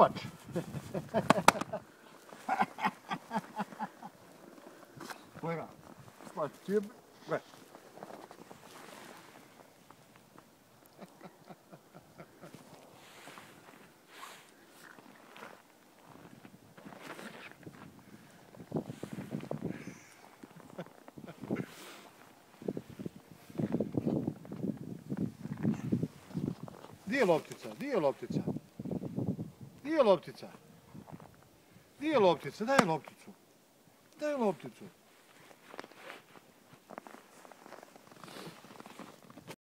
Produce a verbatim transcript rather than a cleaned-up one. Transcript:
Kopač. Gleda, slač tjeb, gleda. Di je loptica? Di je loptica? Di je loptica? Di je loptica? Daj lopticu. Daj lopticu.